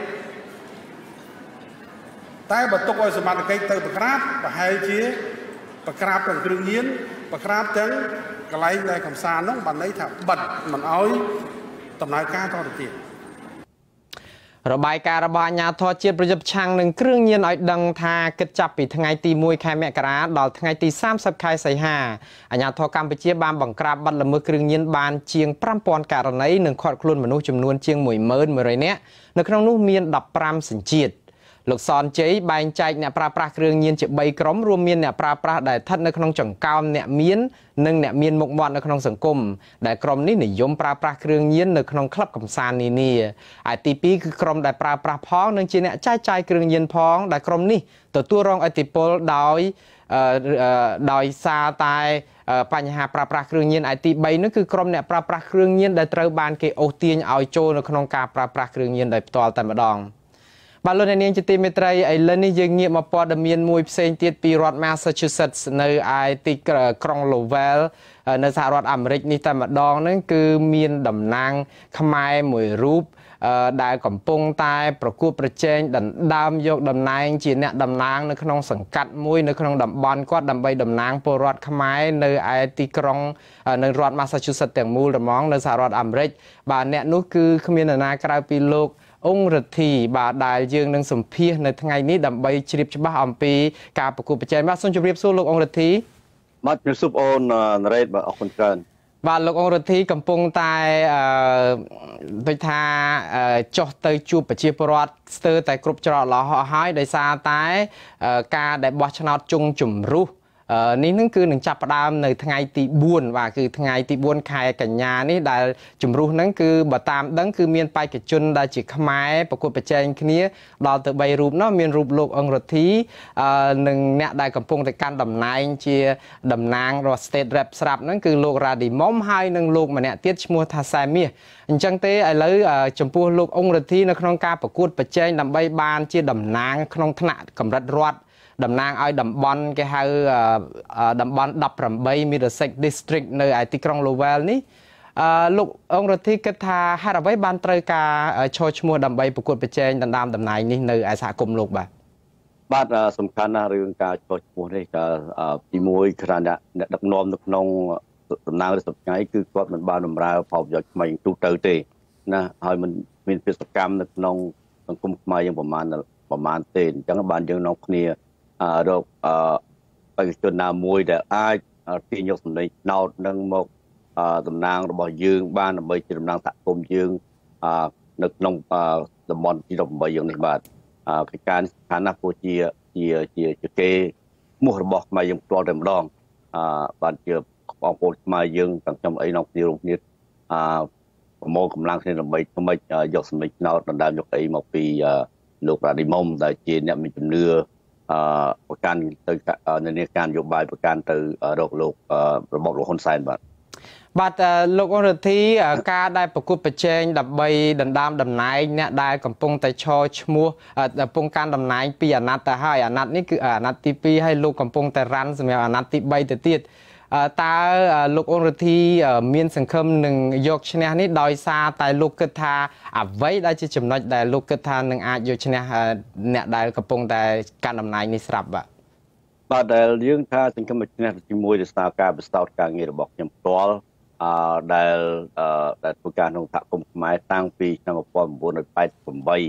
តែបើទុកឲ្យសមាជិកទៅបង្ក្រាបប្រហែលជាបង្ក្រាបទាំងគ្រឿងញៀនបង្ក្រាបទាំងកន្លែងដែលកំសាន្តនោះបានន័យថាបិទមិនឲ្យដំណើរការតទៅទៀតរបាយការណ៍របស់អាជ្ញាធរជាតិប្រយុទ្ធប្រឆាំងនឹងគ្រឿងញៀនឲ្យដឹងថាគិតចាប់ពីថ្ងៃទី1ខែមករាដល់ថ្ងៃទី30ខែសីហាអាជ្ញាធរកម្ពុជាបានបង្ក្រាបបទល្មើសគ្រឿងញៀនបានជាង 5000 ករណីនិងឃាត់ខ្លួនមនុស្សចំនួនជាង 11100 នាក់នៅក្នុងនោះមាន 15 សញ្ជាតិលោកសនជ័យបែងចែកអ្នកប្រើប្រាស់គ្រឿងញៀនជា3ក្រុមរួមមានអ្នកប្រើប្រាស់ដែលស្ថិតនៅក្នុងចង្កោមអ្នកមាននិងអ្នកមានមុខមាត់នៅក្នុងសង្គមដែលក្រុមនេះនិយមប្រើប្រាស់គ្រឿងញៀននៅក្នុងក្លឹបកំសាន្តនានាហើយទី2គឺក្រុមដែលប្រើប្រាស់ផងនិងជាអ្នកចែកចាយគ្រឿងញៀនផងដែលក្រុមនេះទទួលរងឥទ្ធិពលដោយសារតែបញ្ហាប្រើប្រាស់គ្រឿងញៀនឯទី3នោះគឺក្រុមអ្នកប្រើប្រាស់គ្រឿងញៀនដែលត្រូវបានគេអូសទាញឲ្យចូលនៅក្នុងការប្រើប្រាស់គ្រឿងញៀនដោយផ្ទាល់តែម្ដងបាទលោកអ្នកនាងជាទីមេត្រីឥឡូវនេះយើងងាកមកព័ត៌មានមួយផ្សេងទៀតពីរដ្ឋ Massachusetts នៅឯទីក្រុង Lowell នៅសហរដ្ឋអាមេរិកនេះតែម្ដងហ្នឹងគឺមានតំណាងខ្មែរមួយរូបដែលកំពុងតែប្រកួតប្រជែងដណ្ដើមយកតំណែងជាអ្នកតំណាងនៅក្នុងសង្កាត់មួយនៅក្នុងតំបន់គាត់ដើម្បីតំណាងពលរដ្ឋខ្មែរនៅឯទីក្រុងនៅរដ្ឋ Massachusetts ទាំងមូលហ្មងនៅសហរដ្ឋអាមេរិកបាទអ្នកនោះគឺគ្មាននរណាក្រៅពីលោកអង្គរទ្ធីបាទដែលយើងនឹងសម្ភាសនៅថ្ងៃនេះដើម្បីជ្រាបច្បាស់អំពីការប្រកួតប្រជែងបាទសូមជម្រាបសួរលោកអង្គរទ្ធីបាទជំរាបសួរបងអូនណារ៉េតបាទអរគុណច្រើនបាទលោកអង្គរទ្ធីកំពុងតែដូចថាចុះទៅជួបប្រជាពលរដ្ឋស្ទើរតែគ្រប់ច្រកឡោះហើយដោយសារតែការដែលបោះឆ្នោតជុងជំរុះនេះនឹងគឺនឹងចាប់ផ្ដើមនៅថ្ងៃទី4បាទគឺថ្ងៃទី4ខែកញ្ញានេះដែលជំរុះហ្នឹងគឺបើតាមដឹងគឺមានបេក្ខជនដែលជាខ្មែរប្រកួតប្រជែងគ្នាដល់ទៅ3រូបនោះមានរូបលោកអង្គរទ្ធីនិងអ្នកដែលកំពុងតែកាន់តំណែងជាតំណាងរដ្ឋ State Rep ស្រាប់ហ្នឹងគឺលោក Radi Mom ហើយនិងលោកម្នាក់ទៀតឈ្មោះថាសែមាសអញ្ចឹងទេឥឡូវចំពោះលោកអង្គរទ្ធីនៅក្នុងការប្រកួតប្រជែងដើម្បីបានជាតំណាងក្នុងថ្នាក់កម្រិតរដ្ឋតំណាងឲ្យតំបន់គេហៅតំបន់18 Middlesex District នៅឯទីក្រុង Lowell នេះលោកអង្គរទ្ធីគិតថាហេតុអ្វីបានត្រូវការឈរឈ្មោះដើម្បីប្រកួតប្រជែងដណ្ដើមតំណែងនេះនៅឯសហគមន៍លោកបាទសំខាន់ណាស់រឿងការឈរឈ្មោះនេះក៏ទី1គ្រាន់តែអ្នកដឹកនាំនៅក្នុងតំណាងរដ្ឋសភាគឺគាត់មិនបានបម្រើផលប្រយោជន៍ថ្មីទូទៅទេណាហើយមិនមានភារកម្មនៅក្នុងសង្គមខ្មែរយ៉ាងប្រមាណទេអញ្ចឹងបានយើងនាំគ្នារកបេក្ខជនណាមួយដែលអាចទាញយកសម្លេងឆ្នោតនឹងមកតំណាងរបស់យើងបានដើម្បីជាតំណាងសហគមន៍យើងនៅក្នុងតំបន់ទី18យើងនេះបាទកិច្ចការនេះសំខាន់ណាស់ព្រោះជាគេឈ្មោះរបស់ខ្មែរយើងផ្ទាល់តែម្ដងបាទជាបងប្អូនខ្មែរយើងទាំងខ្ញុំអីនាំគ្នារួមគ្នាប្រមូលកម្លាំងគ្នាដើម្បីថ្មិចយកសម្លេងឆ្នោតដណ្ដើមយកអីមកពីលោក Radi Mom ដែលជាអ្នកមានជំនឿប្រកាន់ទៅនានាការនយោបាយប្រកាន់ទៅរកលោករបស់លោកហ៊ុនសែនបាទលោកអង្គរទ្ធីការដែលប្រកួតប្រជែងដើម្បីដណ្ដើមតំណែងអ្នកដែលកំពុងតែឈរឈ្មោះកំពុងកាន់តំណែងពីអាណត្តិទៅហើយអាណត្តិនេះគឺអាណត្តិទី2ហើយលោកកំពុងតែរ៉ាន់សម្រាប់អាណត្តិទី3ទៅទៀតតើលោកអង្គរទ្ធីមានសង្ឃឹមនឹងយកឈ្នះនេះដោយសារតែលោកគិតថាអ្វីដែលជាចំណុចដែលលោកគិតថានឹងអាចយកឈ្នះអ្នកដែលកំពុងតែកាន់តំណែងនេះស្រាប់បាទដែលយើងថាសង្ឃឹមឈ្នះទី1ដោយសារការបន្សោតការងាររបស់ខ្ញុំផ្ទាល់ដែលធ្វើការក្នុងសហគមន៍ខ្មែរតាំងពីឆ្នាំ1988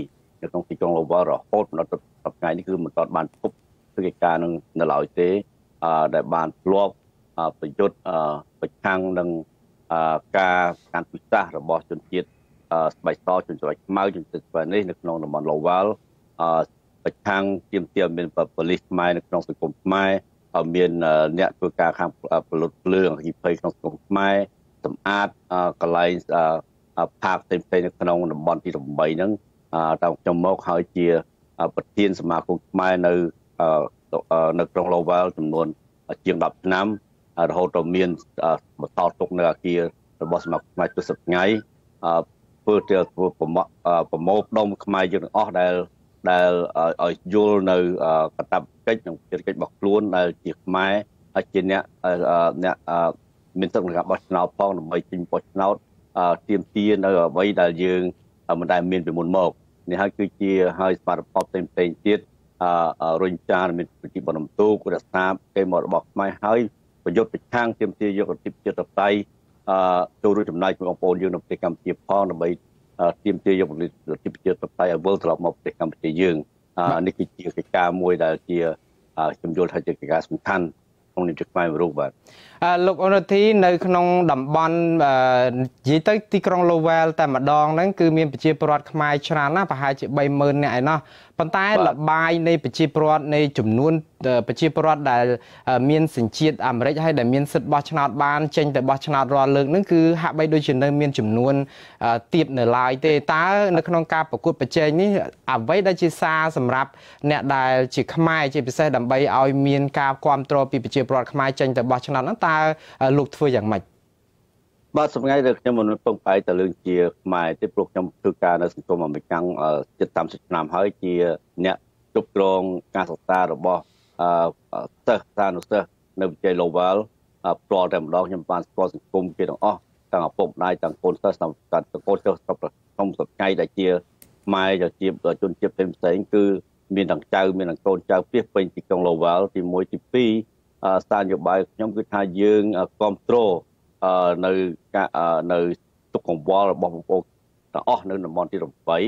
នៅក្នុងទីក្រុង Lowell រហូតដល់ថ្ងៃនេះគឺមិនទាន់បានគប់ធ្វើកិច្ចការនឹងនៅឡើយទេដែលបានធ្លាប់ប្រយុទ្ធប្រឆាំងនឹងការកាន់ពិសាសរបស់ជនជាតិស្បែកសជនស្បែកខ្មៅជនជាតិស្បែកនេះនៅក្នុងតំបន់ Lowell ប្រឆាំងទាមទារមានប៉ូលីសខ្មែរនៅក្នុងសង្គមខ្មែរមានអ្នកធ្វើការខាងពលរដ្ឋភ្លើងអគ្គិភ័យក្នុងសង្គមខ្មែរសម្អាតកន្លែងផាកផ្សេងៗនៅក្នុងតំបន់ទី8ហ្នឹងតាមខ្ញុំមកហើយជាប្រធានសមាគមខ្មែរនៅក្រុង Lowell ចំនួនជាង10ឆ្នាំរហូតដល់មានបន្តទុកនៅអគាររបស់សមាគមខ្មែរ70ថ្ងៃធ្វើប្រមូលផ្ដុំខ្មែរយើងទាំងអស់ដែលឲ្យយល់នៅកាតព្វកិច្ចនិងភារកិច្ចរបស់ខ្លួនដែលជាខ្មែរហើយជាអ្នកមានសិទ្ធិក្នុងការបោះឆ្នោតផងដើម្បីជិញបោះឆ្នោតទាមទារនៅអ្វីដែលយើងមិនដែលមានពីមុនមកនេះហើយគឺជាហើយស្មារតីផ្សេងទៀតរុញចារមានប្រជាបរំទូករក្សាគេមករបស់ខ្មែរហើយប្រយុទ្ធប្រឆាំងទាមទារយកលទ្ធិជាតិតៃចូលរួមចំណែកជាមួយបងប្អូនយើងនៅប្រទេសកម្ពុជាផងដើម្បីទាមទារយកលទ្ធិជាតិតៃឲ្យវិលត្រឡប់មកប្រទេសកម្ពុជាយើងនេះគឺជាកិច្ចការមួយដែលជាខ្ញុំយល់ថាជាកិច្ចការសំខាន់ក្នុងនាមជាខ្មែរមួយរូបបាទលោកអនុធីនៅក្នុងតំបន់និយាយទៅទីក្រុង Lowell តែម្ដងហ្នឹងគឺមានប្រជាពលរដ្ឋខ្មែរច្រើនណាស់ប្រហែលជា 30,000 នាក់ឯណោះប៉ុន្តែលបាយនៃប្រជាពលរដ្ឋនៃចំនួនប្រជាពលរដ្ឋដែលមានសញ្ជាតិអាមេរិកហើយដែលមានសិទ្ធិបោះឆ្នោតបានចេញទៅបោះឆ្នោតរាល់លើកហ្នឹងគឺហាក់បីដូចជានៅមានចំនួនទាបនៅឡើយទេតើនៅក្នុងការប្រកួតប្រជែងនេះអ្វីដែលជាសារសម្រាប់អ្នកដែលជាខ្មែរជាពិសេសដើម្បីឲ្យមានការគាំទ្រពីប្រជាពលរដ្ឋខ្មែរចេញទៅបោះឆ្នោតហ្នឹងតើលោកធ្វើយ៉ាងម៉េចបាទសម្ងាត់ដែលខ្ញុំមិនពឹងផ្អែកទៅលើជាខ្មែរទេព្រោះខ្ញុំធ្វើការនៅសង្គមអាមេរិកជិត30ឆ្នាំហើយជាអ្នកគ្រប់គ្រងការសិក្សារបស់សិស្សសានុសិស្សនៅវិទ្យាល័យ Lowell ផ្ទាល់តែម្ដងខ្ញុំបានស្គាល់សង្គមគេទាំងអស់ទាំងឪពុកម្ដាយទាំងកូនសិស្សទាំងកូនសិស្សក្នុងសប្តាហ៍ដែលជាខ្មែរជាជនជាតិផ្សេងៗគឺមានទាំងចៅមានទាំងកូនចៅពីពេញទីក្រុង Lowell ទី1ទី2សារនយោបាយខ្ញុំគឺថាយើងគ្រប់គ្រងនៅទុកកង្វល់របស់បងប្អូនទាំងអស់នៅតំបន់ទី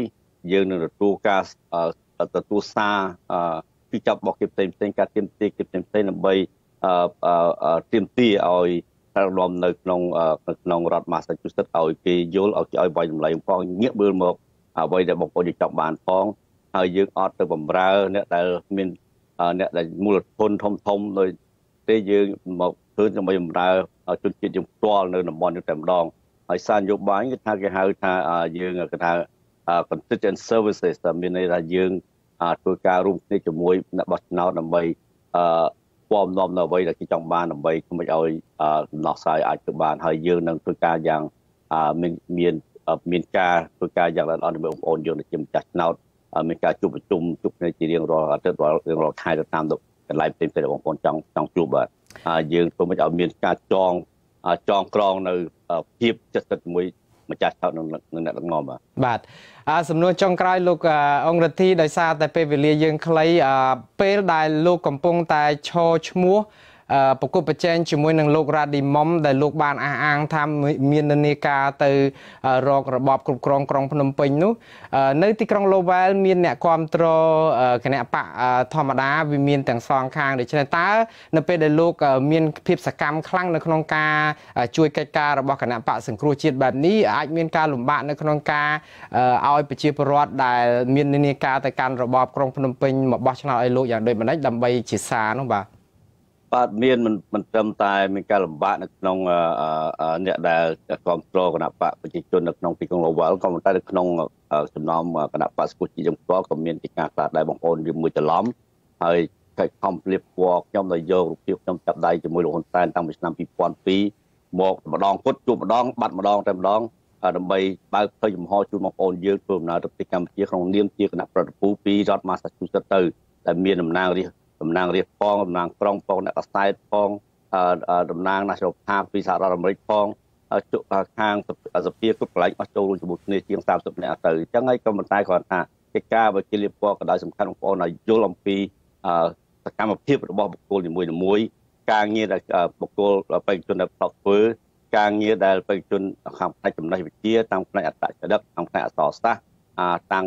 8យើងនឹងទទួលការទទួលសារពីចាប់របស់គេផ្សេងការទាមទារគេផ្សេងដើម្បីទាមទារឲ្យតាមរំនៅក្នុងរដ្ឋ Massachusetts ឲ្យគេយល់ឲ្យវាយតម្លៃផងងាកមើលមកអ្វីដែលបងប្អូនចង់បានផងហើយយើងអត់ទៅបំរើអ្នកដែលមានអ្នកដែលមូលធនធំដោយទេយើងមកធ្វើដើម្បីបំរើជនជាតិយើងផ្ទាល់នៅតំបន់នេះតែម្ដងហើយសារនយោបាយគេថាយើងគេថា constituent services មានន័យថាយើងធ្វើការរួមគ្នាជាមួយអ្នកបោះឆ្នោតដើម្បីពំនាំនៅអ្វីដែលគេចង់បានដើម្បីធ្វើឲ្យដំណោះស្រាយអាចធ្វើបានហើយយើងនឹងធ្វើការយ៉ាងមានការធ្វើការយ៉ាងល្អដើម្បីបងប្អូនយើងជាម្ចាស់ឆ្នោតមានការជួបប្រជុំជួបគ្នាជារៀងរាល់អាទិត្យរៀងរាល់ខែទៅតាមកន្លែងផ្សេងៗដែលបងប្អូនចង់ជួបបាទយើងធ្វើមិនឲ្យមានការចងក្រងនៅភាពចិត្តទឹកមួយម្ចាស់ឆ្នោតនឹងអ្នកដឹកនាំបាទសំណួរចុងក្រោយលោកអង្គរដ្ឋីដោយសារតែពេលវេលាយើងខ្លីពេលដែលលោកកំពុងតែឈរឈ្មោះប្រកួតប្រជែងជាមួយនឹងលោករ៉ាឌីមុំដែលលោកបានអះអាងថាមាននានាការទៅរករបបគ្រប់គ្រងក្រុងភ្នំពេញនោះនៅទីក្រុង Lowell មានអ្នកគាំទ្រគណៈបកធម្មតាវាមានទាំងសងខាងដូច្នេះតើនៅពេលដែលលោកមានភាពសកម្មខ្លាំងនៅក្នុងការជួយកិច្ចការរបស់គណៈបកសង្គ្រោះជាតិបែបនេះអាចមានការលំបាកនៅក្នុងការឲ្យប្រជាពលរដ្ឋដែលមាននានាការទៅកាន់របបក្រុងភ្នំពេញមកបោះឆ្នោតឲ្យលោកយ៉ាងដូចម្តេចដើម្បីជាសារនោះបាទបាទមានមិនត្រឹមតែមានការលំបាកនៅក្នុងអ្នកដែលគ្រប់គ្រងគណៈបកប្រជាជននៅក្នុងទីក្រុង Lowell ក៏ប៉ុន្តែនៅក្នុងចំណោមគណៈបកសង្គមជាតិយើងផ្ទាល់ក៏មានកិច្ចការខ្លះដែរបងប្អូនយើងមួយច្រឡំហើយកិច្ចខំព្រៀបពណ៌ខ្ញុំដែលយករូបភាពខ្ញុំចាប់ដៃជាមួយលោកហ៊ុនសែនតាំងពីឆ្នាំ2002មកម្ដងពុតជួបម្ដងបាត់ម្ដងតែម្ដងដើម្បីបើកផ្លូវចំហជូនបងប្អូនយើងធ្វើដំណើរទៅប្រទេសកម្ពុជាក្នុងនាមជាគណៈប្រតិភូពីរដ្ឋ Massachusetts ទៅដែលមានតំណាងរាស្ត្រផងតំណាងក្រុងផងអ្នកកសែតផងតំណាង National Park ពីសហរដ្ឋអាមេរិកផងខាងសភាគ្រប់កន្លែងអស់ចូលរួមជាមួយគ្នាជាង30នាក់ទៅអញ្ចឹងហើយក៏ប៉ុន្តែគាត់ថាកិច្ចការវិជាលៀបពណ៌ក៏ដោយសំខាន់បងប្អូនឲ្យយល់អំពីសកម្មភាពរបស់បុគ្គលនីមួយៗការងារដែលបុគ្គលបេក្ខជនដែលប្រកបធ្វើការងារដែលបេក្ខជនខាងផ្នែកចំណេះវិទ្យាតាមផ្នែកអត្តចរិតតាមផ្នែកអក្សរសាស្ត្រតាម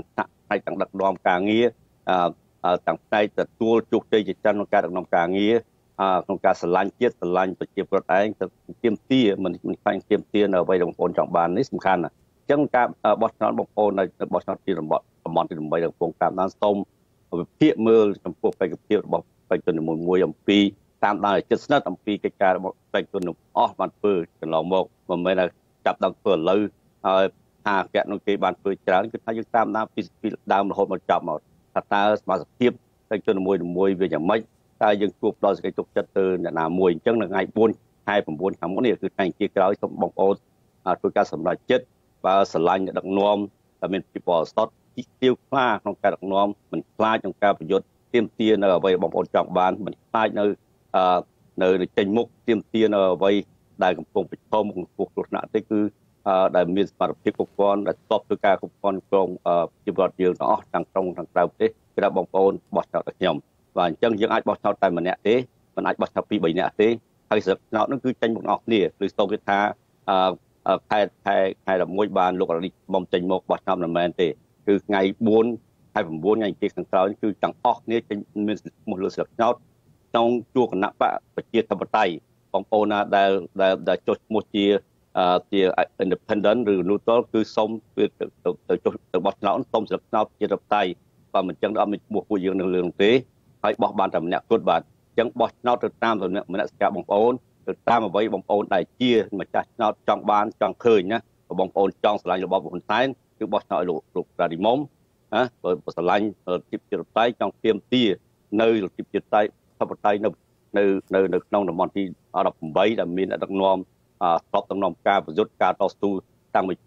ផ្នែកទាំងដឹកនាំការងារទាំងផ្នែកទទួលជោគជ័យជាច្រើនក្នុងការដឹកនាំការងារក្នុងការស្រឡាញ់ជាតិស្រឡាញ់ប្រជាពលរដ្ឋឯងទៅទាមទារមិនខ្លាញ់ទាមទារនៅអ្វីដែលបងប្អូនចង់បាននេះសំខាន់ណាស់អញ្ចឹងការបោះឆ្នោតបងប្អូននៅបោះឆ្នោតជាតំបន់ទី8នៅកំពង់តាមដានសូមវិភាគមើលចំពោះបេក្ខភាពរបស់បេក្ខជនមួយអំពីតាមដានឲ្យជិតស្និទ្ធអំពីកិច្ចការរបស់បេក្ខជនអស់បានធ្វើកន្លងមកមិនមែនថាចាប់ដល់ធ្វើឥឡូវហើយថាកែនោះគេបានធ្វើច្រើនគឺថាយើងតាមដានពីដើមរហូតមកចប់មកថាតើសមាជិកភាពបេក្ខជនមួយវាយ៉ាងម៉េចតើយើងជួបដល់សេចក្តីទុកចិត្តទៅអ្នកណាមួយអញ្ចឹងនៅថ្ងៃ4ខែ9ខាងមុខនេះគឺថ្ងៃជាក្រោយសូមបងប្អូនធ្វើការសម្រេចចិត្តបើស្រឡាញ់ដឹកនាំតែមានពីបរិសុទ្ធទីទៀវខ្លាក្នុងការដឹកនាំមិនខ្លាចក្នុងការប្រយុទ្ធទាមទារនៅអ្វីបងប្អូនចង់បានមិនខ្លាចនៅចេញមុខទាមទារនៅអ្វីដែលកំពុងប្រឈមក្នុងគ្រោះថ្នាក់ទេគឺដែលមានសមត្ថភាពគ្រប់គ្រាន់ដែលស្ទាប់ធ្វើការគ្រប់គ្រាន់ក្រុមជីវរដ្ឋយើងទាំងអស់ទាំងក្នុងទាំងក្រៅប្រទេសគឺថាបងប្អូនបោះឆ្នោតដល់ខ្ញុំបាទអញ្ចឹងយើងអាចបោះឆ្នោតតែម្នាក់ទេមិនអាចបោះឆ្នោតពី3នាក់ទេហើយស្រុកឆ្នោតនោះគឺចេញមកអស់គ្នាឬសូមគេថាខែ11បានលោករលីបំចេញមកបោះឆ្នោតមិនមែនទេគឺថ្ងៃ4ខែ9ថ្ងៃទីខាងក្រោយគឺទាំងអស់គ្នាចេញមានឈ្មោះលើស្រុកឆ្នោតក្នុងជួរគណៈបកប្រជាធិបតេយ្យបងប្អូនណាដែលចុះឈ្មោះជា independent ឬ neutral គឺសូមទៅចុះទៅបោះឆ្នោតសូមស្រុកឆ្នោតជាធិបតេយ្យបើមិនចឹងអត់មានឈ្មោះពួកយើងនៅលើនោះទេហើយបោះបានតែម្នាក់គត់បាទអញ្ចឹងបោះឆ្នោតទៅតាមមនសិការបងប្អូនទៅតាមអ្វីបងប្អូនដែលជាម្ចាស់ឆ្នោតចង់បានចង់ឃើញណាបងប្អូនចង់ឆ្លាញ់របបហ៊ុនសែនគឺបោះឆ្នោតឲ្យលោកប្រាឌីមុំណាបើឆ្លាញ់ទីប្រជាធិបតេយ្យចង់ទាមទារនៅទីប្រជាធិបតេយ្យនៅក្នុងតំបន់ទី18ដែលមានដឹកនាំស្របតំណការប្រយុទ្ធការតស៊ូតាំងពី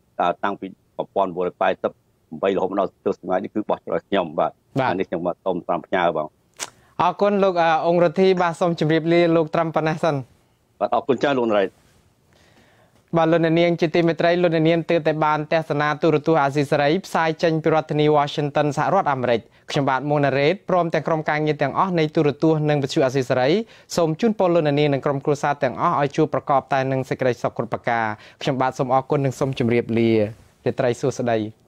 1988រហូតមកដល់ទស្សនវិជ្ជានេះគឺបោះឆ្នោតខ្ញុំបាទនេះខ្ញុំមកសូមតាមផ្ញើបងអរគុណលោកអង្គរដ្ឋីបាទសូមជម្រាបលាលោកត្រឹមប៉ុណ្ណេះសិនបាទអរគុណច្រើនលោកនាយបាទលោកនាងជាទីមេត្រីលោកនាងទើបតែបានទស្សនាទូរទស្សន៍អាស៊ីសេរីផ្សាយចេញពីរដ្ឋធានី Washington សហរដ្ឋអាមេរិកខ្ញុំបាទមូណារ៉េតព្រមទាំងក្រុមការងារទាំងអស់នៃទូរទស្សន៍និងវិទ្យុអាស៊ីសេរីសូមជូនពរលោកនាងនិងក្រុមគ្រួសារទាំងអស់ឲ្យជួបប្រកបតែនឹងសេចក្តីសុខគ្រប់ប្រការខ្ញុំបាទសូមអរគុណនិងសូមជម្រាបលារាត្រីសួស្តី